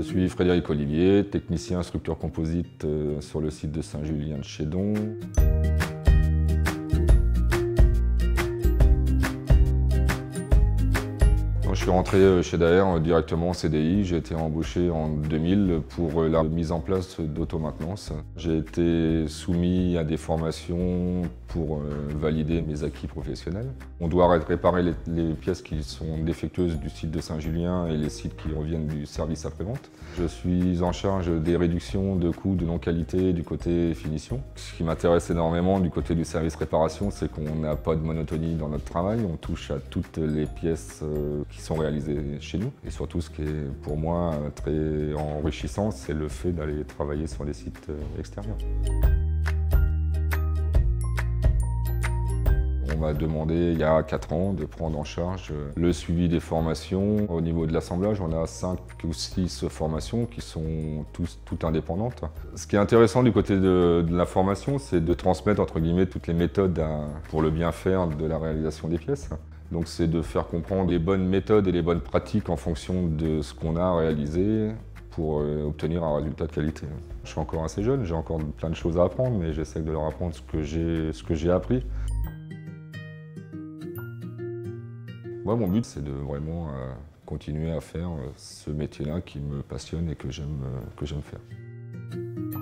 Je suis Frédéric Olivier, technicien structure composite sur le site de Saint-Julien de Chédon. Je suis rentré chez Daher directement en CDI. J'ai été embauché en 2000 pour la mise en place d'automaintenance. J'ai été soumis à des formations pour valider mes acquis professionnels. On doit réparer les pièces qui sont défectueuses du site de Saint-Julien et les sites qui reviennent du service après-vente. Je suis en charge des réductions de coûts de non-qualité du côté finition. Ce qui m'intéresse énormément du côté du service réparation, c'est qu'on n'a pas de monotonie dans notre travail. On touche à toutes les pièces qui sont réalisées chez nous. Et surtout, ce qui est pour moi très enrichissant, c'est le fait d'aller travailler sur des sites extérieurs. On m'a demandé il y a 4 ans de prendre en charge le suivi des formations. Au niveau de l'assemblage, on a 5 ou 6 formations qui sont toutes indépendantes. Ce qui est intéressant du côté de la formation, c'est de transmettre entre guillemets toutes les méthodes pour le bien faire de la réalisation des pièces. Donc c'est de faire comprendre les bonnes méthodes et les bonnes pratiques en fonction de ce qu'on a réalisé pour obtenir un résultat de qualité. Je suis encore assez jeune, j'ai encore plein de choses à apprendre, mais j'essaie de leur apprendre ce que j'ai appris. Moi, mon but, c'est de vraiment continuer à faire ce métier-là qui me passionne et que j'aime faire.